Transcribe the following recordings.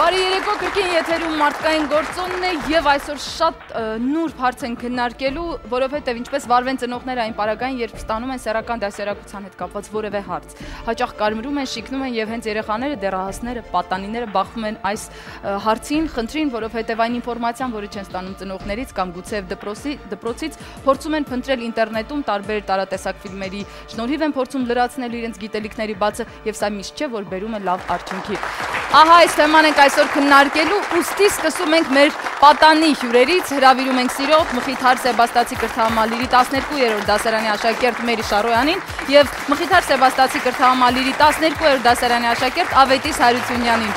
Բարի երեկո, կրկին եթերում մարդկային գործոնն է եւ այսօր շատ նուրբ հարց են քննարկելու, որովհետեւ ինչպես վարվեն ծնողները այն պարագային, երբ ստանում են սեռական դասերակցության հետ կապված որևէ հարց։ Հաճախ կարմրում են, շիկնում են եւ հենց երեխաները, դեռահասները, պատանիները բախվում են այս հարցին, խնդրին, որովհետեւ այն ինֆորմացիան, որը չեն ստանում ծնողներից կամ գուցեև դպրոցից, փորձում են փնտրել ինտերնետում տարբեր տարատեսակ ֆիլմերի շնորհիվ են փորձում լրացնել իրենց գիտելիքների բացը եւ սա միշտ չէ, որ բերում է լավ արդյունքի։ Ահա այս թեման ենք այսօր քննարկելու, ուստի սկսում ենք մեր պատանի հյուրերից, հրավիրում ենք սիրով Մխիթար Սեբաստացի կրթահամալիրի 12-րդ դասարանի աշակերտ Մերի Շարոյանին եւ Մխիթար Սեբաստացի կրթահամալիրի 12-րդ դասարանի աշակերտ Ավետիս Հարությունյանին։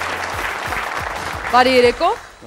Բարի երեկո։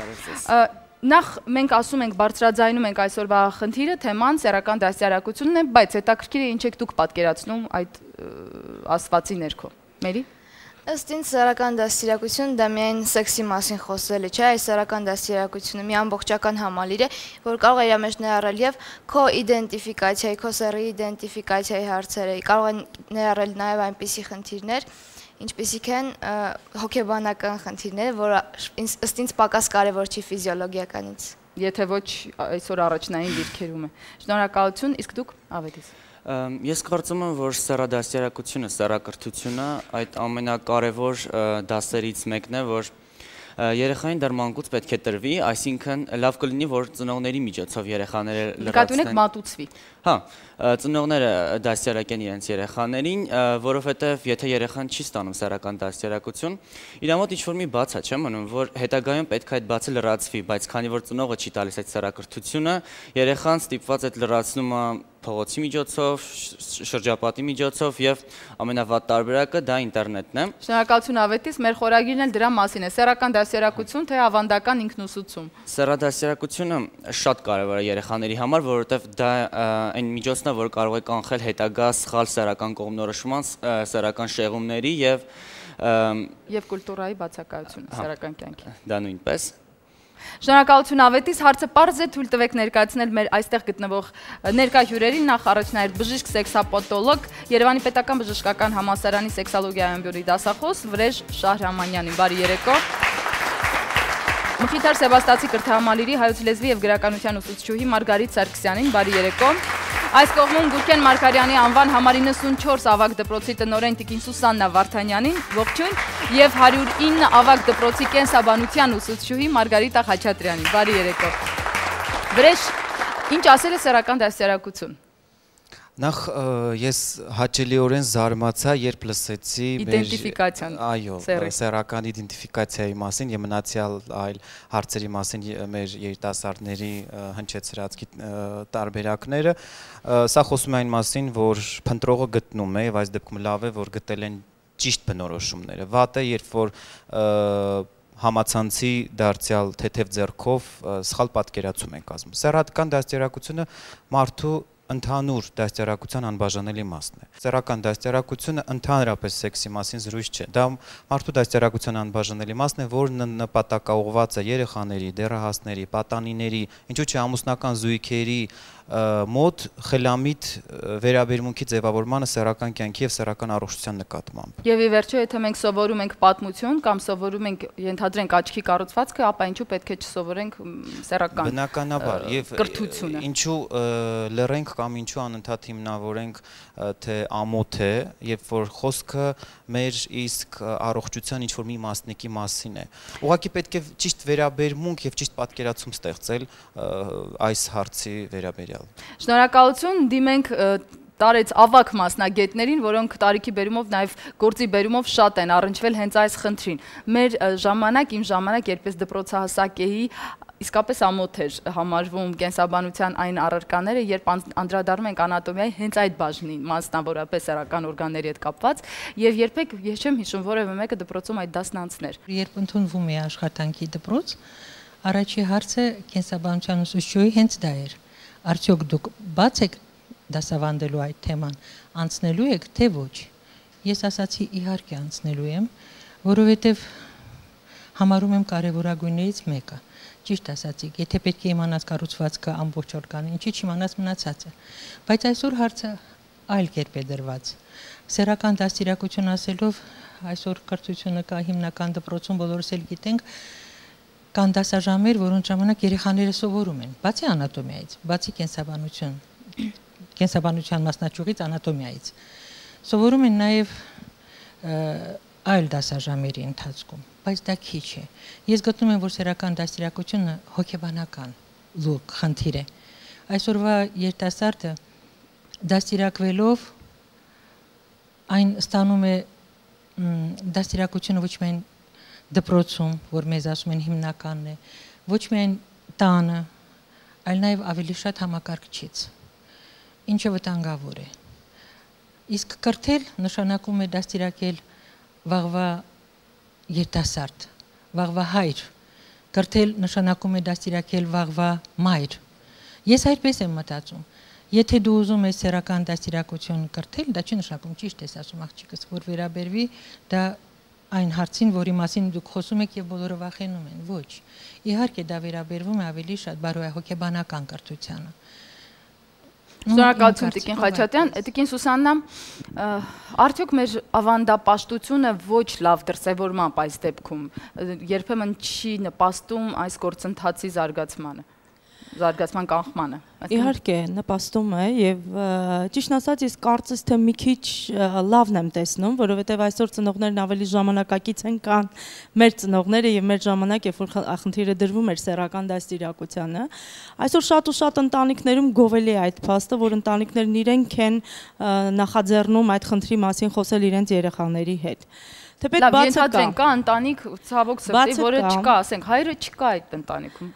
Նախ մենք ասում ենք, բարձրաձայնում ենք այսօրվա խնդիրը, թեման սեռական դասյարակությունն է, բայց հետաքրքիր է ինչ եք դուք պատկերացնում այդ ասվածի ներքո։ Մերի։ Ըստ ինձ սեռական դաստիարակությունը դա միայն սեքսի մասին խոսելը չէ, այս սեռական դաստիարակությունը մի ամբողջական համալիր է, որ կարող է իր մեջ ներառել եւ քո իդենտիֆիկացիայի, քո սեռի իդենտիֆիկացիայի հարցերը, կարող է ներառել նաեւ այնպիսի խնդիրներ, ինչպիսիք են հոգեբանական խնդիրները, որը ըստ ինձ պակաս կարևոր չի ֆիզիոլոգիականից։ Եթե ոչ այսօր առաջնային դիրքերում է։ Շնորհակալություն, իսկ դուք Ավետիս։ Ես կարծում եմ, որ սեռադաստիարակությունը, սեռակրթությունը այդ ամենակարևոր դասերից մեկն է, որ երեխային դեռ մանկուց պետք է տրվի, այսինքն լավ կլինի, որ ծնողների միջոցով երեխաները լրացնեն։ Մատուցվի։ Հա, ծնողները դաստիարակեն իրենց երեխաներին, որովհետև եթե երեխան չի ստանում սեռական դաստիարակություն, իր մոտ ինչ-որ մի բաց է, չէ՞ մնում, որ հետագայում պետք է այդ բացը լրացվի, բայց քանի որ ծնողը չի տալիս այդ սեռակրթությունը, երեխան ստիպված այդ լրացնումը փողոցի միջոցով, շրջապատի միջոցով եւ ամենավատ տարբերակը դա ինտերնետն է։ Շնորհակալություն Ավետիս, մեր խորագիրն էլ դրա մասին է, սեռական դաստիարակություն թե ավանդական ինքնուսուցում։ Սեռադաստիարակությունը շատ կարևոր է երեխաների համար, որովհետեւ դա այն միջոցն է, որ կարող է կանխել հետագա սխալ սեռական կողմնորոշման, սեռական շեղումների եւ կուլտուրայի բացակայությունը սեռական կյանքի։ Դա նույնպես։ Շնորհակալություն Ավետիս, հարցը պարզ է, թույլ տվեք ներկայացնել մեր այստեղ գտնվող ներկա հյուրերին, նախ առաջնահերթ բժիշկ սեքսապաթոլոգ, Երևանի պետական բժշկական համալսարանի սեքսոլոգիայի ամբիոնի դասախոս Վրեժ Շահրամանյանին։ Բարի երեկո։ Մխիթար Սեբաստացի կրթահամալիրի հայոց լեզվի եւ գրականության ուսուցչուհի Մարգարիտ Սարգսյանին։ Բարի երեկո։ Այս կողմում Գուրգեն Մարգարյանի անվան համար 94 ավագ դպրոցի տնօրեն տիկին Սուսաննա Վարդանյանին, ողջույն, եւ 109 ավագ դպրոցի կենսաբանության ուսուցչուհի Մարգարիտա Խաչատրյանին։ Բարի երեկո։ Վրեժ, ինչ ասել է սեռական դաստիարակություն։ Նախ ես հաճելիորեն զարմացա, երբ լսեցի սեռական իդենտիֆիկացիայի մասին եւ մնացյալ այլ հարցերի մասին մեր երիտասարդների հնչեցրած տարբերակները։ Սա խոսում է այն մասին, որ փնտրողը գտնում է եւ այս դեպքում լավ է, որ գտել են ճիշտ բնորոշումները։ Վատ է, երբ որ համացանցի դարձյալ թեթև ձեռքով սխալ պատկերացում են կազմում։ Սեռական դաստիարակությունը մարդու ընդհանուր դաստիարակության անբաժանելի մասն է։ Սեռական դաստիարակությունը ընդհանրապես սեքսի մասին զրույց չէ։ Դա մարդու դաստիարակության անբաժանելի մասն է, որը նպատակաուղղված է երեխաների, դեռահասների, պատանիների, ինչու՞ չէ ամուսնական զույգերի մոտ խելամիտ վերաբերմունքի ձևավորմանը սեռական կյանքի եւ սեռական առողջության նկատմամբ։ Եվ ի վերջո, եթե մենք սովորում ենք պատմություն կամ սովորում ենք ենթադրենք աչքի կառուցվածքը, ապա ինչու պետք է չսովորենք սեռական բնականաբար եւ կրթությունը։ Ինչու լռենք կամ ինչու անընդհատ հիմնավորենք թե ամոթ է, երբ որ խոսքը մեր իսկ առողջության ինչ-որ մի մասնիկի մասին է։ Ուղղակի պետք է ճիշտ վերաբերմունք եւ ճիշտ պատկերացում ստեղծել այս հարցի վերաբերյալ։ Շնորհակալություն, դիմենք տարեց ավակ մասնագետներին, որոնք տարիքի բերումով նաև գործի բերումով շատ են առնչվել հենց այս խնդրին։ Մեր ժամանակ, իմ ժամանակ, երբ ես դպրոցահասակ էի, իսկապես ամոթ էր համարվում կենսաբանության այն առարկաները, երբ անդրադառնում ենք անատոմիայի հենց այդ բաժնին, մասնավորապես սեռական օրգանների հետ կապված, եւ երբեք ես չեմ հիշում որևէ մեկը դպրոցում այդ դասն անցներ։ Երբ ընդունվում է աշխատանքի դպրոց, առաջի հարցը կենսաբանության ուսուցչուհի հենց դա էր։ Արդյոք դուք բաց եք դասավանդելու այդ թեման, անցնելու եք, թե ոչ։ Ես ասացի իհարկե անցնելու եմ, որովհետև համարում եմ կարևորագույններից մեկը։ Ճիշտ ասացիք, եթե պետք է իմանաս կառուցվածքը ամբողջ օրգանը, ինչի՞ չիմանաս մնացածը։ Բայց այսօր հարցը այլ կերպ է դրված։ Սերական դաստիարակություն ասելով այսօր կրթությունը կա հիմնական դպրոցում բոլորս էլ գիտենք կան դասաժամեր, որոնց ժամանակ երեխաները սովորում են, բացի անատոմիայից, բացի կենսաբանության մասնաճյուղից անատոմիայից։ Սովորում են նաև այլ դասաժամերի ընթացքում, բայց դա քիչ է։ Ես գտնում եմ, որ սերական դաստիարակությունը հոգեբանական լուրջ խնդիր է։ Այսօրվա երիտասարդը դաստիարակվելով այն ստանում է դաստիարակությունը ոչ միայն դպրոցում, որ մեզ ասում են հիմնականն է, ոչ միայն տանը, այլ նաև ավելի շատ համակարգչից, ինչը վտանգավոր է։ Իսկ կրթել նշանակում է դաստիարակել վաղվա երիտասարդ, վաղվա հայր, կրթել նշանակում է դաստիարակել վաղվա մայր։ Ես այդպես եմ մտածում։ Եթե դու ուզում ես սերական դաստիարակություն կրթել, դա չի նշանակում ճիշտ ես ասում աղջիկս, որ վերաբերվի դա այն հարցին, որի մասին դուք խոսում եք եւ բոլորը վախենում են։ Ոչ։ Իհարկե դա վերաբերվում է ավելի շատ բարոյահոգեբանական կրթությանը։ Շնորհակալություն Տիկին Խաչատյան, Տիկին Սուսաննա, արդյոք մեր ավանդապաշտությունը ոչ լավ դրսևորմամբ այս դեպքում երբեմն չի նպաստում այս գործընթացի զարգացման կանխմանը։ Իհարկե, նպաստում է եւ ճիշտ ասած ես կարծես թե մի քիչ լավն եմ տեսնում, որովհետեւ այսօր ծնողներն ավելի ժամանակակից են կան մեր ծնողները եւ մեր ժամանակ, երբ որ խնդիրը դրվում էր սեռական դաստիարակությանը, այսօր շատ ու շատ ընտանիքներում գովելի է այդ փաստը, որ ընտանիքներն իրենք են նախաձեռնում այդ խնդրի մասին խոսել իրենց երեխաների հետ։ Թեպետ բացը կա ընտանիք ցավոք սրտի, որը չկա, ասենք հայրը չկա այդ ընտանիքում։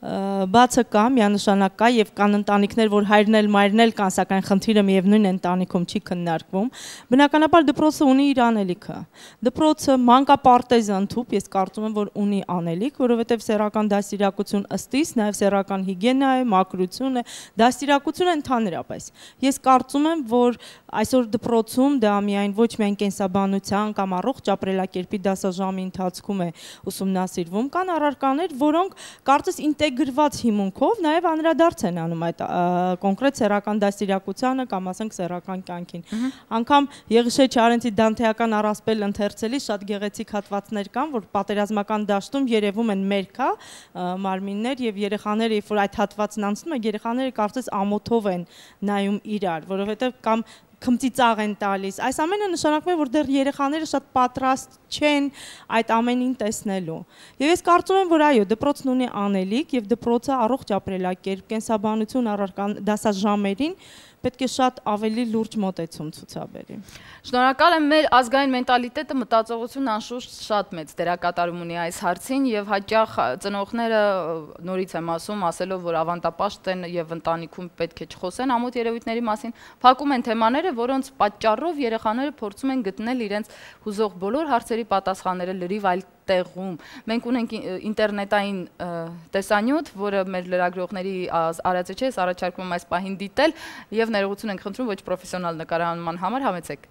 Բացը կա, միանշանակ կա եւ կան ընտանիքներ, որ հայրն էլ մայրն էլ կան, սակայն խնդիրը միևնույն ընտանիքում չի քննարկվում։ Բնականաբար դպրոցը ունի իր անելիքը։ Դպրոցը մանկապարտեզը ընդհուպ, ես կարծում եմ, որ ունի անելիք, որովհետեւ սեռական դաստիարակություն ըստիս նաեւ սեռական հիգիենա է, մաքրություն է, դաստիարակություն է ընդհանրապես։ Ես կարծում եմ, որ այսօր դպրոցում դա միայն ոչ միայն կենսաբանության կամ առողջ ապրելակերպի դասաժամի ընթացքում է ուսումնասիրվում, կան առարկաներ, որոնք կարծես ինտեգրված հիմունքով նաև անդրադարձ են անում այդ կոնկրետ սեռական դաստիարակությանը կամ ասենք սեռական կյանքին։ Անգամ Եղիշե Չարենցի դանթեական առասպել ընթերցելի շատ գեղեցիկ հատվածներ կան, որ պատերազմական դաշտում երևում են մերքա մարմիններ եւ երեխաները, երբ որ այդ հատվածն անցնում է, երեխաները կարծես ամոթով են նայում իրար, որովհետեւ կամ քմծիծաղ են տալիս։ Այս ամենը նշանակում է, որ դեռ երեխաները շատ պատրաստ չեն այդ ամենին տեսնելու։ Եվ ես կարծում եմ, որ այո, դպրոցն ունի անելիք եւ դպրոցը առողջ ապրելակերպ, կենսաբանություն առարկան դասաժամերին պետք է շատ ավելի լուրջ մոտեցում ցուցաբերի։ Շնորհակալ եմ, մեր ազգային մենտալիտետը մտածողությունն անշուշտ շատ մեծ դերակատարում ունի այս հարցին եւ հաճախ ծնողները նորից եմ ասելով, որ ավանդապաշտ են եւ ընտանիքում պետք է չխոսեն ամոթ երևույթների մասին, փակում են թեմաները, որոնց պատճառով երեխաները փորձում են գտնել իրենց հուզող բոլոր հարցերի պատասխանները լրիվ այլ տեղում։ Մենք ունենք ինտերնետային տեսանյութ, որը մեր լրագրողների արածը չէ, առաջարկում եմ այս պահին դիտել եւ ներողություն ենք խնդրում ոչ պրոֆեսիոնալ նկարահանման համար, համեցեք։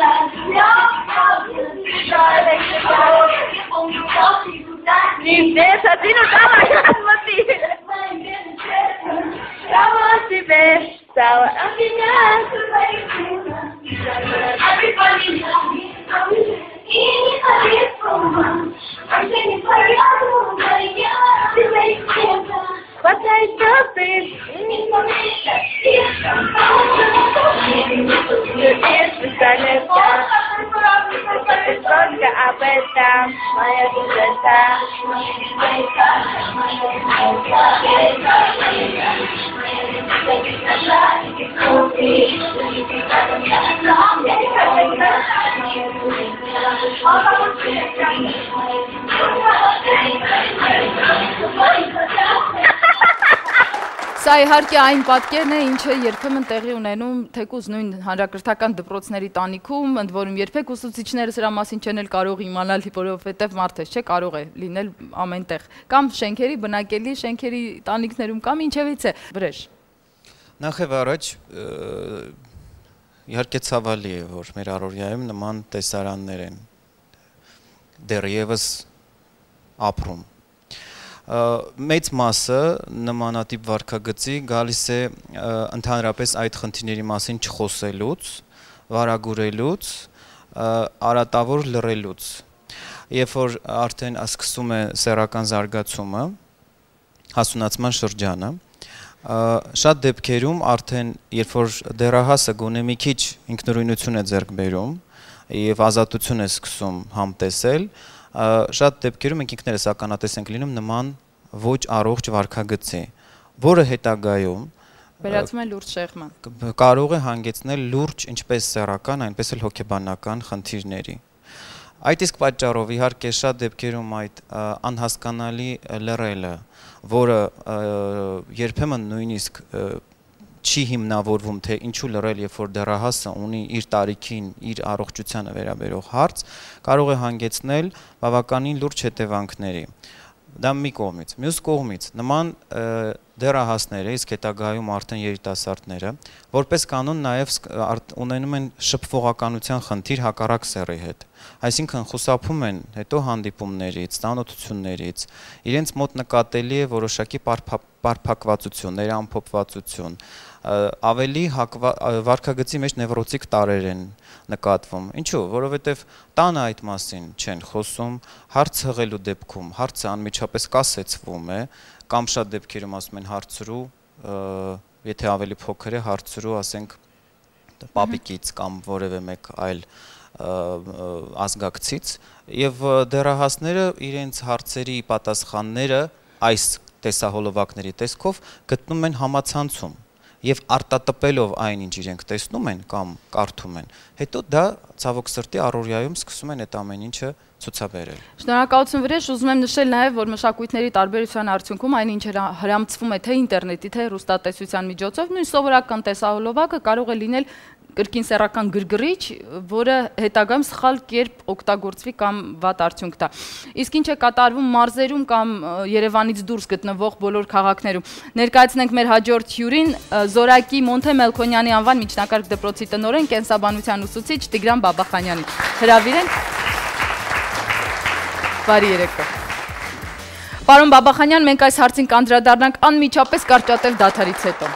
But I love it. Սա իհարկե այն պատկերն է, ինչը երբեմն տեղի ունենում թեկուզ նույն հանրակրթական դպրոցների տանիքում, ընդ որում երբեք ուսուցիչները սրա մասին չեն էլ կարող իմանալ, որովհետև մարդը չէ կարող է լինել ամենտեղ, կամ շենքերի բնակելի շենքերի տանիքներում կամ ինչևից է վրեժ։ Նախ եւ առաջ իհարկե ցավալի է, որ մեր առօրյայում նման տեսարաններ են դեռևս ապրում։ Մեծ մասը նմանատիպ վարքագծի գալիս է ընդհանրապես այդ խնդիրների մասին չխոսելուց, վարագուրելուց, արատավոր լռելուց։ Երբ որ արդեն սկսում է սեռական զարգացումը, հասունացման շրջանը, շատ դեպքերում արդեն երբ որ դեռահասը գոնե մի քիչ ինքնուրույնություն է ձեռք բերում եւ ազատություն է սկսում համտեսել, շատ դեպքերում մենք ինքներս ականատես ենք լինում նման ոչ առողջ վարքագծի, որը հետագայում վերածվում է լուրջ շեղման։ Կարող է հանգեցնել լուրջ ինչպես սեռական, այնպես էլ հոգեբանական խնդիրների։ Այդ իսկ պատճառով իհարկե շատ դեպքերում այդ անհասկանալի լռելը, որը երբեմն նույնիսկ չի հիմնավորվում, թե ինչու լռել, երբ որ դեռահասը ունի իր տարիքին, իր առողջությանը վերաբերող հարց, կարող է հանգեցնել բավականին լուրջ հետևանքների։ Դա մի կողմից, մյուս կողմից նման դեռահասները, իսկ հետագայում արդեն երիտասարդները, որպես կանոն նաև ունենում են շփվողականության խնդիր հակառակ սեռի հետ։ Այսինքն խուսափում են հետո հանդիպումներից, ծանոթություններից, իրենց մոտ նկատելի է որոշակի պարփակվածություն, ներամփոփվածություն, ավելի վարքագծի մեջ նևրոտիկ տարրեր են նկատվում։ Ինչու՞, որովհետև տանը այդ մասին չեն խոսում, հարց հղելու դեպքում հարցը անմիջապես կասեցվում է, կամ շատ դեպքերում ասում են հարցրու, եթե ավելի փոքր է, հարցրու, ասենք, պապիկից կամ որևէ մեկ այլ ազգակցից, եւ դեռահասները իրենց հարցերի պատասխանները այս տեսահոլովակների տեսքով գտնում են համացանցում եւ արտատպելով այն, ինչ իրենք տեսնում են կամ կարդում են, հետո դա ցավոք սրտի առօրյայում սկսում են այդ ամեն ինչը ցուցաբերել։ Շնորհակալություն Վրեժ, ուզում եմ նշել նաև, որ մշակույթների տարբերության արդյունքում այն ինչ հրամցվում է թե ինտերնետի, թե հեռուստատեսության միջոցով, նույն սովորական տեսահոլովակը կարող է լինել կրկին սեռական գրգռիչ, որը հետագայում սխալ կերպ օգտագործվի կամ վատ արդյունք տա։ Իսկ ինչ է կատարվում մարզերում կամ Երևանից դուրս գտնվող բոլոր քաղաքներում։ Ներկայացնենք մեր հաջորդ հյուրին, Զորակի Մոնթե Մելքոնյանի անվան միջնակարգ դպրոցի տնօրեն, կենսաբանության ուսուցիչ Տիգրան Բաբախանյանին։ Հրավիրենք։ Բարի երեկո։ Պարոն Բաբախանյան, մենք այս հարցին կանդրադառնանք անմիջապես կարճատև դադարից հետո։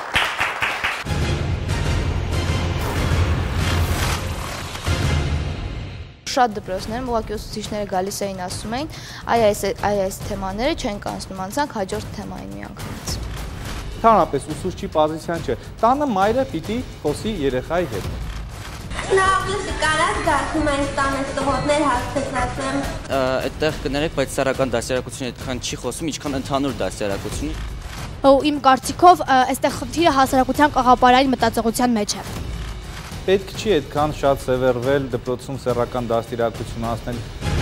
Շատ դպրոցներում ուղղակի ուսուցիչները գալիս էին ասում էին, այս թեմաները չենք անցնում, անցանք հաջորդ թեմային միանգամից։ Ընդհանրապես ուսուցչի պոզիցիան չէ, տանը մայրը պիտի խոսի երեխայի հետ։ Շնորհակալ կարած դասում են տանը տղոտներ հաստատում։ Այդտեղ կներեք, բայց սեռական դասյարակությունը այդքան չի խոսում, ինչքան ընդհանուր դասյարակությունի։ Իմ կարծիքով այստեղ խնդիրը հասարակության կաղապարային մտածողության մեջ է։ Պետք չի այդքան շատ սևեռվել դպրոցում սեռական դաստիարակություն անցնել։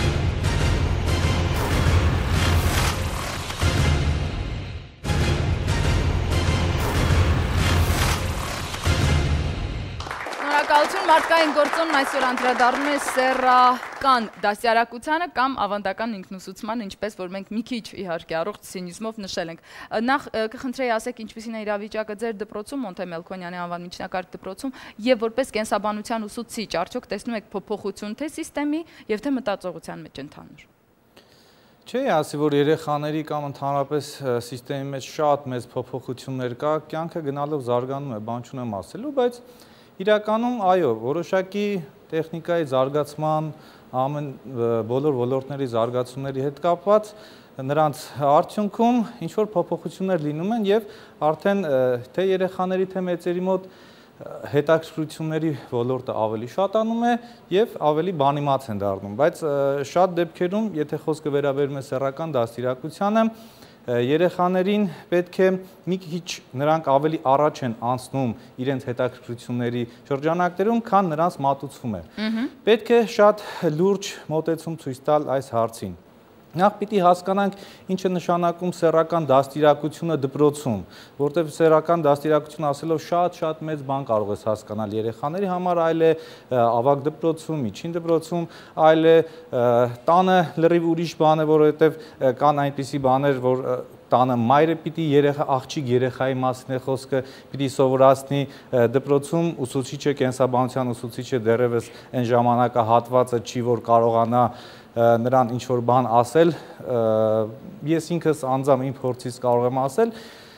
Շնորհակալություն, մարդկային գործոնն այսօր անդրադառնում է սեռական դասյարակությանը կամ ավանդական ինքնուսուցման, ինչպես որ մենք մի քիչ իհարկե առողջ ցինիզմով նշել ենք։ Նախ կխնդրեի ասեք, ինչպիսին է իրավիճակը ձեր դպրոցում, Մոնթե Մելքոնյանի անվան միջնակարգ դպրոցում, եւ որպես կենսաբանության ուսուցիչ, արդյոք տեսնում եք փոփոխություն թե սիստեմի եւ թե մտածողության մեջ ընդհանուր։ Չէ, ասի որ երեխաների կամ ընդհանրապես սիստեմի մեջ շատ մեծ փոփոխություններ կա, կյանքը գնալով զարգանում է, բան չունեմ ասելու, բայց իրականում, այո, որոշակի տեխնիկայի զարգացման, բոլոր ոլորտների զարգացումների հետ կապված նրանց արդյունքում ինչ-որ փոփոխություններ լինում են և արդեն թե երեխաների, թե մեծերի մոտ հետաքրքրությունների ոլորտը ավելի շատանում է և ավելի բանիմաց են դառնում, բայց շատ դեպքերում, եթե խոսքը վերաբերում է սեռական դաստիարակությանը, երեխաներին պետք է մի քիչ նրանք ավելի առաջ են անցնում իրենց հետաքրքրությունների շրջանակներում, քան նրանց մատուցվում է։ Պետք է շատ լուրջ մոտեցում ցույց տալ այս հարցին։ Նախ պիտի հասկանանք ինչ է նշանակում սեռական դաստիարակությունը դպրոցում, որտեղ սեռական դաստիարակություն ասելով շատ մեծ բան կարող ես հասկանալ երեխաների համար, այլ է ավագ դպրոցում, միջին դպրոցում, այլ է տանը լրիվ ուրիշ բան է, որովհետև կան այնպիսի բաներ, որ տանը մայրը պիտի աղջիկ երեխայի մասին է խոսքը, պիտի սովորացնի դպրոցում ուսուցիչը, կենսաբանության ուսուցիչը դեռևս այն ժամանակահատվածը չի, որ կարողանա նրան ինչ-որ բան ասել, ես ինքս անձամբ իմ փորձից կարող եմ ասել,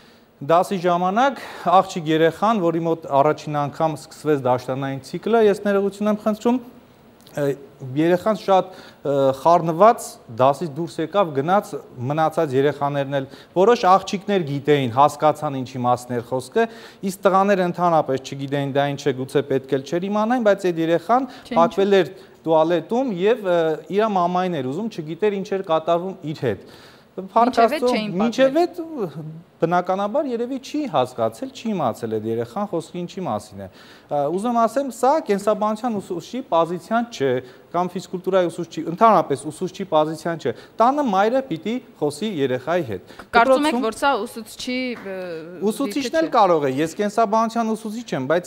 Դասի ժամանակ աղջիկ երեխան, որի մոտ առաջին անգամ սկսվեց դաշտանային ցիկլը, ես ներողություն եմ խնդրում, երեխան շատ խառնված դասից դուրս եկավ, գնաց մնացած երեխաներն էլ որոշ աղջիկներ գիտեին, հասկացան ինչի մասն էր խոսքը, իսկ տղաները ընդհանրապես չգիտեին դա ինչ է, գուցե պետք էլ չէր իմանային, բայց այդ երեխան փակվել էր տուալետում եւ իր մամային էր ուզում, չգիտեր ինչ էր կատարվում իր հետ։ Մինչև այդ բնականաբար երևի չի հասկացել, չի իմացել այդ երեխան խոսքի ինչի մասին է։ Ուզում ասեմ, սա կենսաբանության ուսուցչի պոզիցիան չէ, կամ ֆիզկուլտուրայի ուսուցչի, ընդհանրապես ուսուցչի պոզիցիան չէ։ Տանը մայրը պիտի խոսի երեխայի հետ։ Կարծում եք, որ սա ուսուցչի ուսուցիչն էլ կարող է, ես կենսաբանության ուսուցիչ եմ, բայց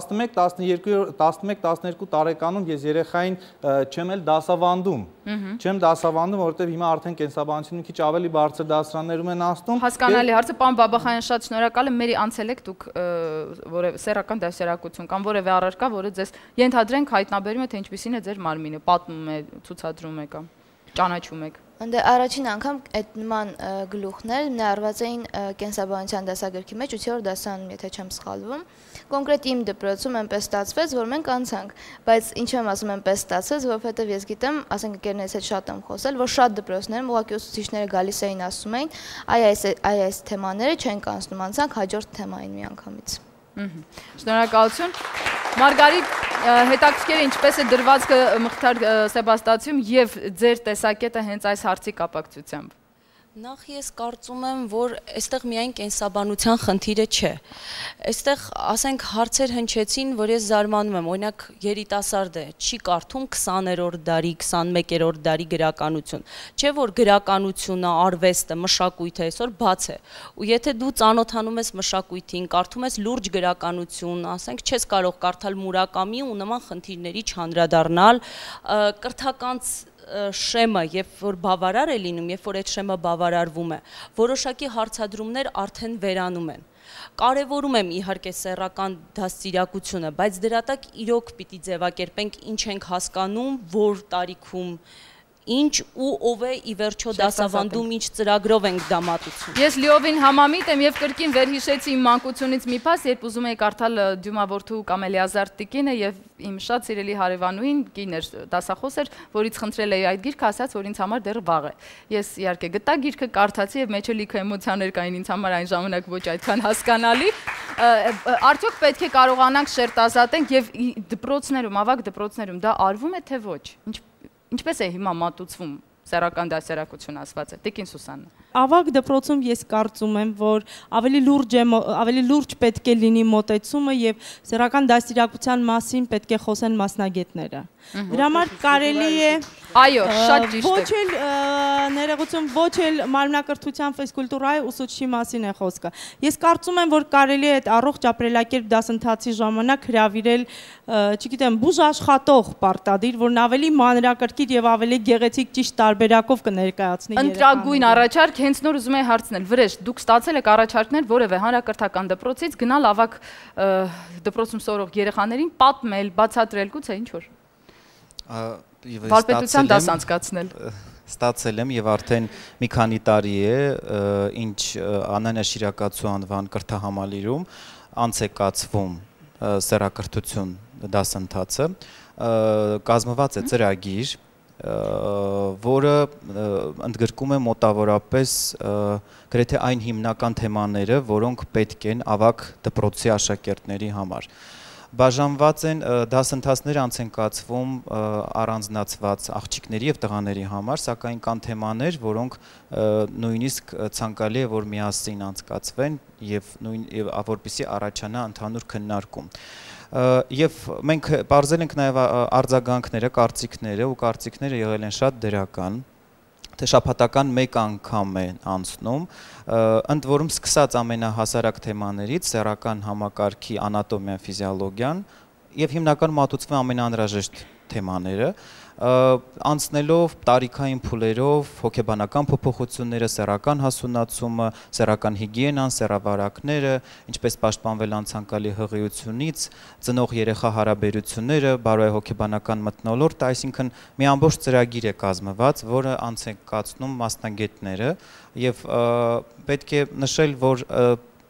11-12 տարեկանում ես երեխային չեմ էլ դասավանդում։ Չեմ դասավանդում, որովհետև հիմա արդեն կենսաբանությունը քիչ ավելի բարձր դասարաններում են անցնում։ Հասկանալի հարցը, պարոն Բաբախյան, շատ շնորհակալ եմ, մերի անցել եք դուք որևէ սեռական դասերակցություն կամ որևէ առարկա, որը ձեզ ենթադրենք հայտնաբերում է, թե ինչպիսին է ձեր մարմինը, պատմում է, ցուցադրում է կամ ճանաչում եք։ Դե առաջին անգամ այդ նման գլուխներ ներառված էին կենսաբանության դասագրքի մեջ 8-րդ դասարանում, եթե չեմ սխալվում։ Կոնկրետ իմ դպրոցում այնպես ստացվեց, որ մենք անցանք, բայց ինչ եմ ասում այնպես ստացվեց, որովհետև ես գիտեմ, ասենք ընկերներից հետ շատ եմ խոսել, որ շատ դպրոցներում ուղղակի ուսուցիչները գալիս էին ասում էին, այս թեմաները չենք անցնում, անցանք հաջորդ թեմային միանգամից։ Շնորհակալություն։ Մարգարիտ, հետաքրքիր է ինչպես է դրվածքը Մղթար Սեբաստիացիում եւ ձեր տեսակետը հենց այս հարցի կապակցությամբ։ Նախ ես կարծում եմ, որ այստեղ միայն կենսաբանության խնդիրը չէ։ Այստեղ, ասենք, հարցեր հնչեցին, որ ես զարմանում եմ, օրինակ երիտասարդ է, չի կարդում 20-րդ դարի, 21-րդ դարի գրականություն։ Չէ՞ որ գրականությունը, արվեստը, մշակույթը այսօր բաց է։ Ու եթե դու ծանոթանում ես մշակույթին, կարդում ես լուրջ գրականություն, ասենք, չես կարող կարդալ Մուրակամի ու նման խնդիրների չանդրադառնալ, կրթական շեմը, երբ որ բավարար է լինում, երբ որ այդ շեմը բավարարվում է, որոշակի հարցադրումներ արդեն վերանում են։ Կարևորում եմ իհարկե սեռական դաստիարակությունը, բայց դրա տակ իրոք պիտի ձևակերպենք ինչ ենք հասկանում, որ տարիքում ինչ ու ով է ի վերջո դասավանդում, ինչ ծրագրով ենք դա մատուցում։ Ես լիովին համամիտ եմ եւ կրկին վերհիշեցի իմ մանկությունից մի փաստ, երբ ուզում էի կարդալ Դյումավորթու կամ Էլիազար Տիկինը եւ իմ շատ սիրելի հարևանուհին կին էր, դասախոս էր, որից խնդրել էի այդ գիրքը, ասաց, որ ինձ համար դեռ վաղ է։ Ես իհարկե գտա գիրքը, կարդացի եւ մեջը լիքը էմոցիաներ կային ինձ համար այն ժամանակ ոչ այդքան հասկանալի։ Արդյոք պետք է կարողանանք շերտազատենք եւ դպրոցներում, ավագ դպրոցներում դա արվում է թե ոչ։ Ինչպես է հիմա մատուցվում սեռական դասերակցություն ասված է, Տիկին Սուսաննա։ Ավագ դպրոցում ես կարծում եմ, որ ավելի լուրջ պետք է լինի մոտեցումը եւ սեռական դասերակցության մասին պետք է խոսեն մասնագետները։ Դրա համար կարելի է այո, շատ ճիշտ է։ Ոչ էլ ներողություն, ոչ էլ մարմնակրթության ֆիզկուլտուրայի ուսուցչի մասին է խոսքը։ Ես կարծում եմ, որ կարելի է այդ առողջ ապրելակերպ դասընթացի ժամանակ հրավիրել, չգիտեմ, բուժ աշխատող պարտադիր, որն ավելի մանրակրկիտ եւ ավելի գեղեցիկ ճիշտ տարբերակով կներկայացնի երեխաներին։ Ընտրագույն առաջարկ հենց նոր ուզում եմ հարցնել, վրեժ, դուք ստացել եք առաջարկներ որևէ հանրակրթական դպրոցից գնալ ավագ դպրոցում սովորող երեխաներին պատմել, բացատրել, գուցե ինչ որ։ Վարպետության դաս անցկացնել։ Ստացել եմ եւ արդեն մի քանի տարի է, ինչ Անանյա Շիրակացու անվան կրթահամալիրում անց է կացվում սեռակրթություն դասընթացը, կազմված է ծրագիր, որը ընդգրկում է մոտավորապես գրեթե այն հիմնական թեմաները, որոնք պետք են ավագ դպրոցի աշակերտների համար։ Բաժանված են դասընթացներ անց են կացվում առանձնացված աղջիկների եւ տղաների համար, սակայն կան թեմաներ, որոնք նույնիսկ ցանկալի է որ միասին անցկացվեն եւ որպեսզի առաջանա ընդհանուր քննարկում։ Եվ մենք բարձել ենք նաեւ արձագանքները, կարծիքները ու կարծիքները եղել են շատ դրական, թե շաբաթական մեկ անգամ են անցնում, ընդ որում սկսած ամենահասարակ թեմաներից սեռական համակարգի անատոմիան, ֆիզիոլոգիան եւ հիմնականում մատուցվում ամենաանհրաժեշտ թեմաները, անցնելով տարիքային փուլերով հոգեբանական փոփոխությունները, սեռական հասունացումը, սեռական հիգիենան, սեռավարակները, ինչպես պաշտպանվել անցանկալի հղիությունից, ծնող երեխա հարաբերությունները, բարոյահոգեբանական մթնոլորտը, այսինքն մի ամբողջ ծրագիր է կազմված, որը անց են կացնում մասնագետները եւ պետք է նշել, որ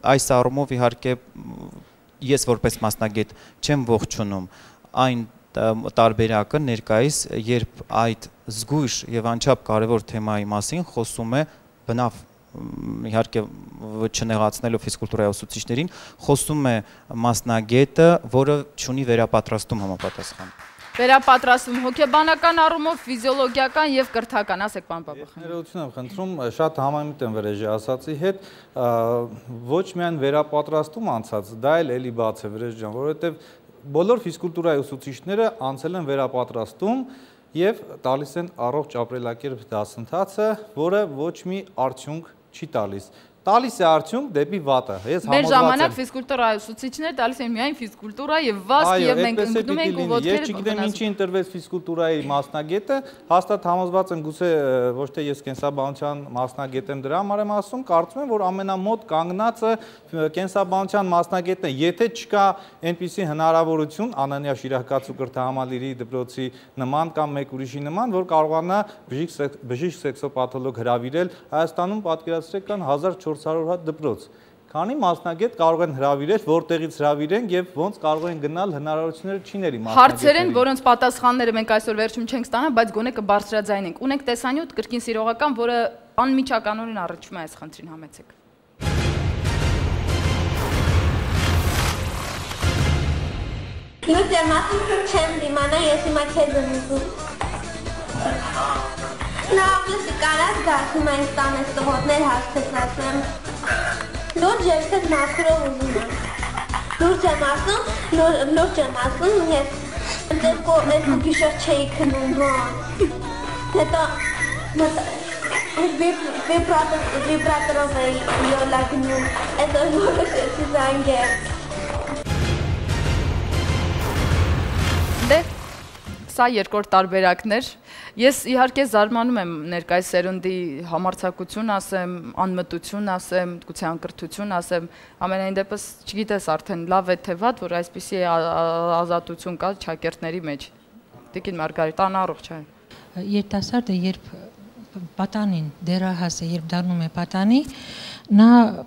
այս առումով իհարկե ես որպես մասնագետ չեմ ողջունում այն տարբերակը ներկայիս, երբ այդ զգույշ եւ անչափ կարեւոր թեմայի մասին խոսում է բնավ իհարկե չնեղացնելով ֆիզկուլտուրայի ուսուցիչներին, խոսում է մասնագետը, որը ունի վերապատրաստում համապատասխան։ Վերապատրաստում հոգեբանական առումով, ֆիզիոլոգիական եւ կրթական, ասեք պարոն Պապախյան։ Ներողություն եմ խնդրում, շատ համեմիտ եմ Վրեժի ասացի հետ, ոչ միայն վերապատրաստում անցած, դա էլի բաց է Վրեժ ջան, որովհետեւ բոլոր ֆիզկուլտուրայի ուսուցիչները անցել են վերապատրաստում եւ տալիս են առողջ ապրելակերպ դասընթացը, որը ոչ մի արդյունք չի տալիս է արդյունք դեպի վատը։ Մեր ժամանակ ֆիզկուլտուրայի ուսուցիչները տալիս են միայն ֆիզկուլտուրա եւ վազք եւ մենք ընկնում ենք ու ոտքերը։ Ես չգիտեմ ինչի ընտրվեց ֆիզկուլտուրայի մասնագետը, հաստատ համոզված եմ գուցե ոչ թե ես կենսաբանության մասնագետ եմ դրա համար եմ ասում, կարծում եմ որ ամենամոտ կանգնածը կենսաբանության մասնագետն է, եթե չկա այնպիսի հնարավորություն Անանյա Շիրակացու կրթահամալիրի դպրոցի նման կամ մեկ ուրիշի նման, որ կարողանա բժիշկ սեքսոպաթոլոգ հրավիրել Հայաստանում պատկերացրեք կան 1400 հատ դպրոց։ Քանի մասնագետ կարող են հրավիրել, որտեղից հրավիրեն եւ ոնց կարող են գնալ հնարավորությունները չիների մասնագետների։ Հարցեր են, որոնց պատասխանները մենք այսօր վերջում չենք ստանա, բայց գոնե կբարձրաձայնենք։ Ունենք տեսանյութ կրկին սիրողական, որը անմիջականորեն առնչվում է այս խնդրին, համեցեք։ Լույս եմ ասում չեմ դիմանա, ես հիմա քեզ եմ ուզում։ Նավլս կարած դասում այն ստանես տղոտներ հաստեցրացում եմ։ Լուրջ ես հետ մասկրով ուզում եմ։ Լուրջ եմ ասում, ես դեր կողմերս ու գիշեր չէի քնում բան։ Հետո վիբրատորով էի յոլա գնում, հետո որոշեցի զանգել։ Դե, սա երկրորդ տարբերակներ։ Ես իհարկե զարմանում եմ ներկայիս սերունդի համարձակություն ասեմ, անմտություն ասեմ, գուցե անկրթություն ասեմ, ամենայն դեպս չգիտես արդեն լավ է թե վատ, որ այսպիսի ազատություն կա շակերտների մեջ։ Տիկին Մարգարիտ, անառողջ է։ Երիտասարդը, երբ պատանին դերահաս է, երբ դառնում է պատանի, նա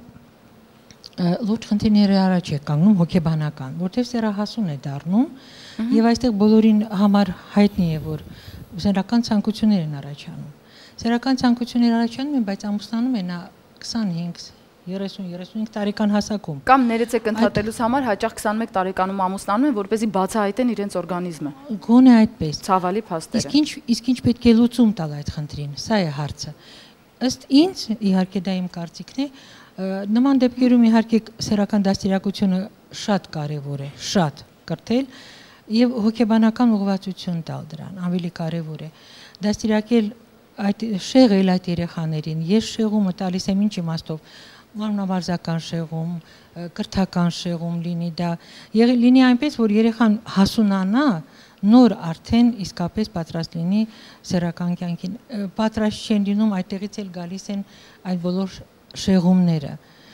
լուրջ խնդիրների առաջ է կանգնում հոգեբանական, որտեղ սեռահասուն է դառնում եւ այստեղ բոլորին համար հայտնի է, որ սեռական ցանկություններ են առաջանում։ Սեռական ցանկություններ առաջանում են, բայց ամուսնանում է նա 25-30-35 տարեկան հասակում։ Կամ ներեցեք ընդհատելուց համար հաճախ 21 տարեկանում ամուսնանում են, որպեսզի բացահայտեն իրենց օրգանիզմը։ Գոնե այդպես։ Ցավալի փաստեր։ Իսկ ինչ պետք է լուծում տալ այդ խնդրին։ Սա է հարցը։ Ըստ ինձ, իհարկե դա իմ կարծիքն է, նման դեպքերում իհարկե սեռական դաստիարակությունը շատ կարևոր է, շատ կրթել եւ հոգեբանական ուղղվածություն տալ դրան, ավելի կարևոր է։ Դաստիարակել այդ շեղել այդ երեխաներին, ես շեղումը տալիս եմ ինչ իմաստով, մանրավարզական շեղում, կրթական շեղում լինի դա, լինի այնպես, որ երեխան հասունանա, նոր արդեն իսկապես պատրաստ լինի սեռական կյանքին։ Պատրաստ չեն լինում, այդտեղից էլ գալիս են այդ բոլոր շեղումները։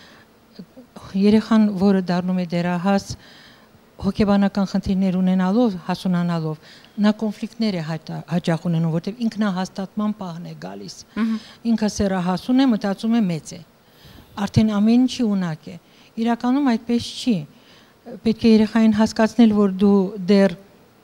Երեխան, որը դառնում է դերահաս, հոգեբանական խնդիրներ ունենալով, հասունանալով, նա կոնֆլիկտներ է հաճախ ունենում, որտեղ ինքնահաստատման պահն է գալիս։ Ինքը սեռահասուն է, մտածում է մեծ է։ Արդեն ամեն ինչի ունակ է։ Իրականում այդպես չի։ Պետք է երեխային հասկացնել, որ դու դեռ